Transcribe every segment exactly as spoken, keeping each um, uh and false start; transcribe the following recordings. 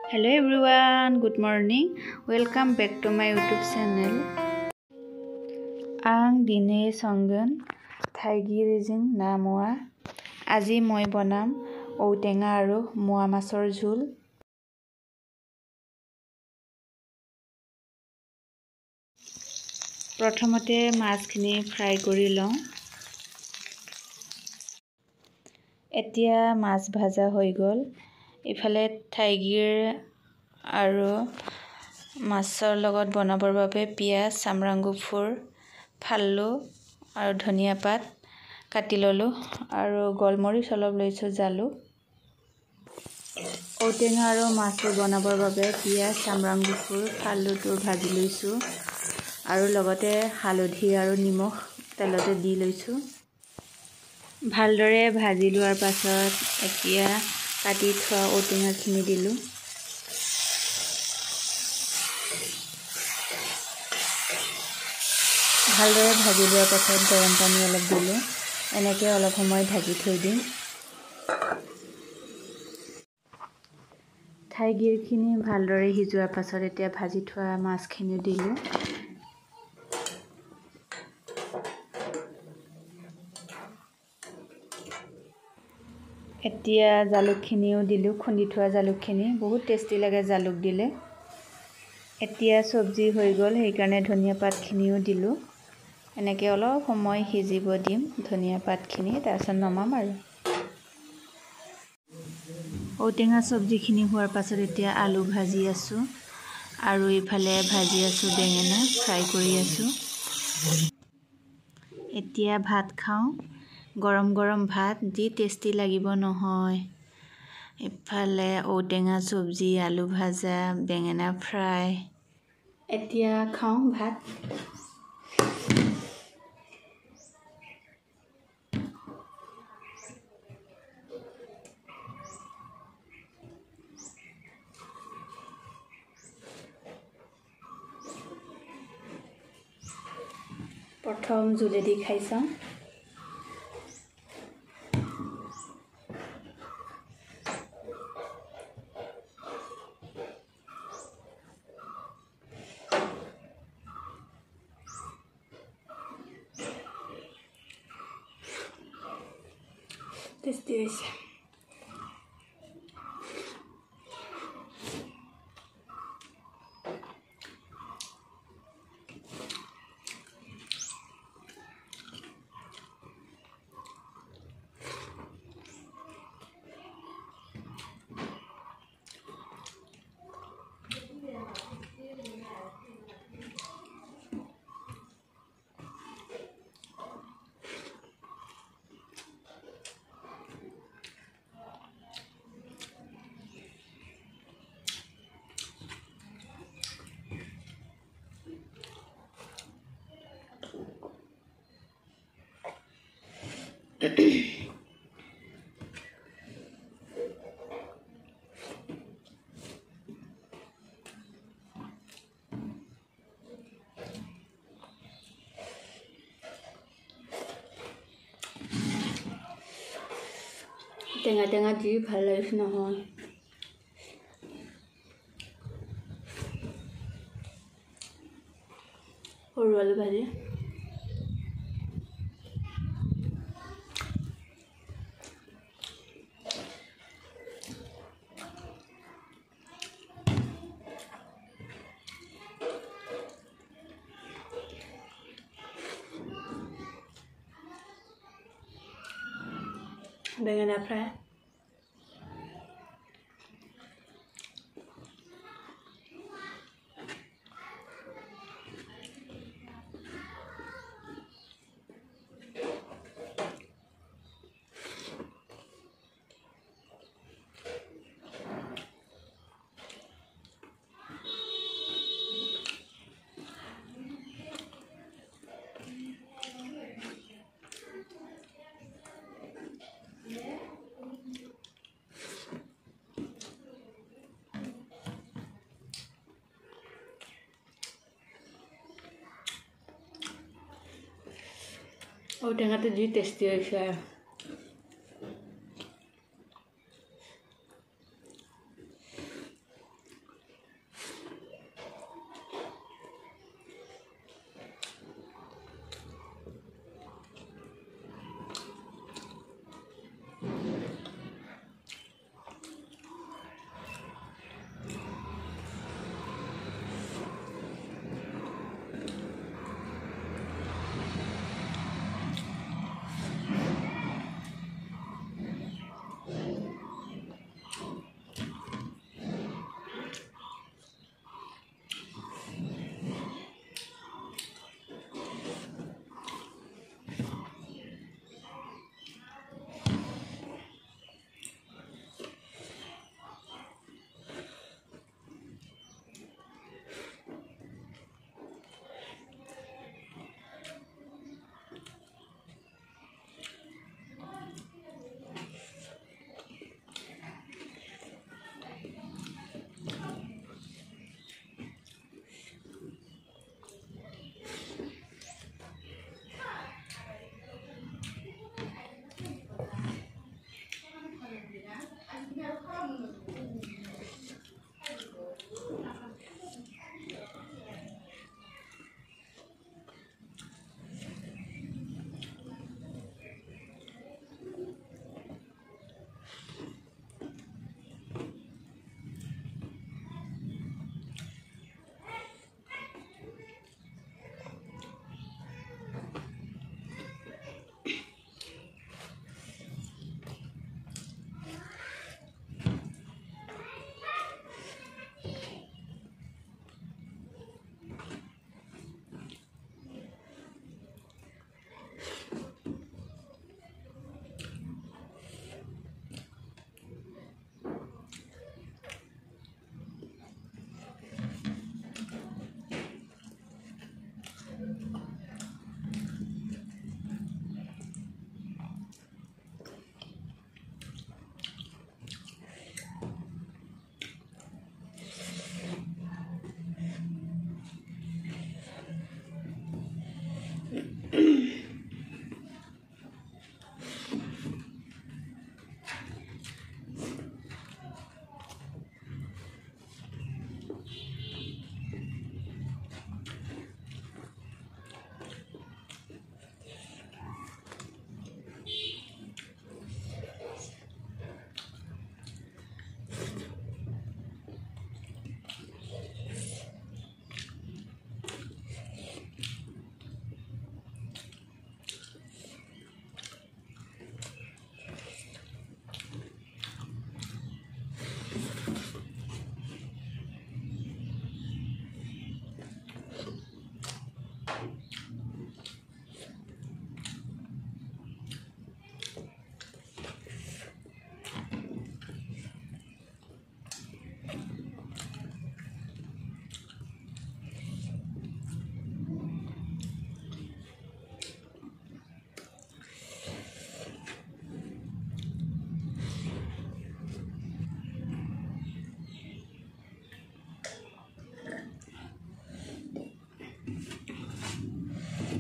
Hello everyone, good morning. Welcome back to my YouTube channel. Ang dine songon thaigirjing na moa. Aji moi bonam outenga aru moa masor jhul. Prothomate maschkhini fry kori lom. Etia mas bhaja hoi gol. ইফালে থাইগিৰ আৰু মাছৰ লগত বনাবৰ বাবে পিয়াজ সামৰাং গুফুৰ ফাল্লু আৰু ধনিয়া পাত কাটি ললো আৰু গলমৰিচ অলপ লৈছো জালুক ঔটেঙা আৰু মাছ বনাবৰ বাবে পিয়াজ সামৰাং গুফুৰ ফাল্লুটো ভাজি লৈছো আৰু লগতে হালধি আৰু নিমখ তেলতে দি লৈছো ভালদৰে ভাজি লোৱাৰ পাছত এতিয়া কাটি থোৱা ঔটেঙা খিনি দিলো ভালদৰে ভাজি লোৱাৰ পাছত গৰম পানী অলপ দিলো এনেকৈ অলপ সময় ঢাকি থৈ দিম থাইগিৰ খিনি ভালদৰে সিজোৱাৰ পাছত এতিয়া ভাজি থোৱা মাছ খিনি দিলো এতিয়া জালুক খিনিও দিলো খুন্দি থোৱা জালুক খিনি বহুত টেষ্টি লাগে জালুক দিলে এতিয়া সবজি হৈ গল সেই কাৰণে ধনিয়া পাত খিনিও দিলো এনেকৈ অলপ সময় সিজিব দিম ধনিয়া পাত খিনি তাৰছত নমাম আৰু ঔটেঙা সবজি খিনি হোৱাৰ পাছত এতিয়া আলু ভাজি আছো আৰু ইফালে ভাজি আছো বেঙেনা ফ্ৰাই কৰি আছো এতিয়া ভাত খাওঁ গৰম গৰম ভাত দি টেষ্টি লাগিব নহয় ইফালে ঔটেঙা সবজি আলু ভাজা বেঙেনা ফ্ৰাই এতিয়া খাওঁ ভাত প্ৰথম জুলেদি খাইছাম টেষ্টি হৈছে টেঙা টেঙা দি ভাল লাগিছে নহয় সৰু আলু ভাজি বেঙেনা ফ্ৰাই ঔটেঙাটো যি টেষ্টি হৈছে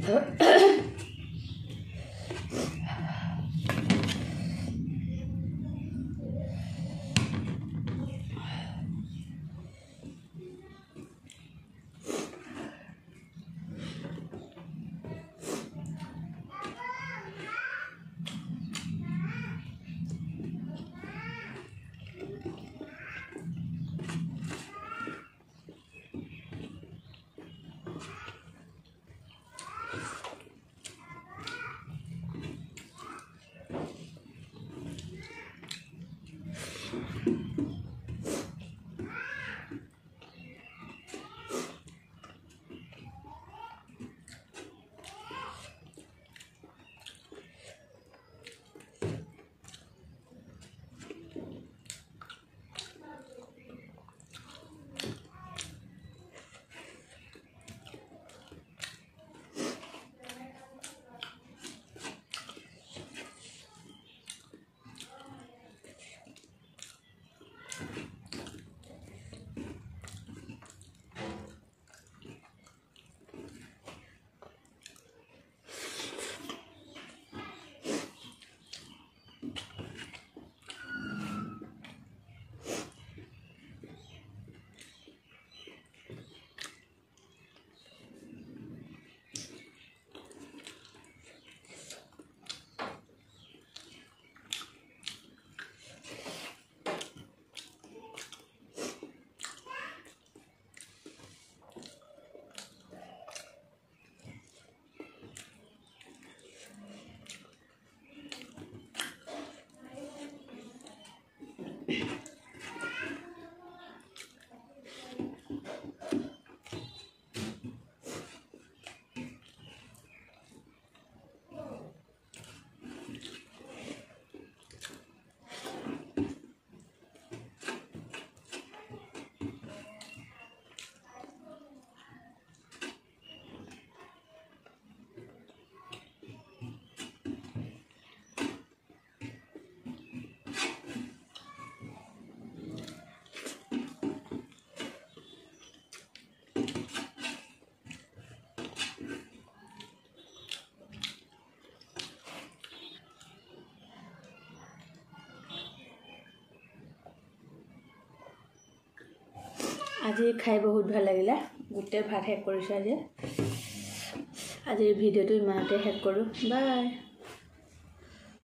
আজি খাই বহুত ভাল লাগিলে গোটে ভাত শেষ কৰিছো আজি আজিৰ ভিডিঅ'টো ইমানতে শেষ কৰো বাই।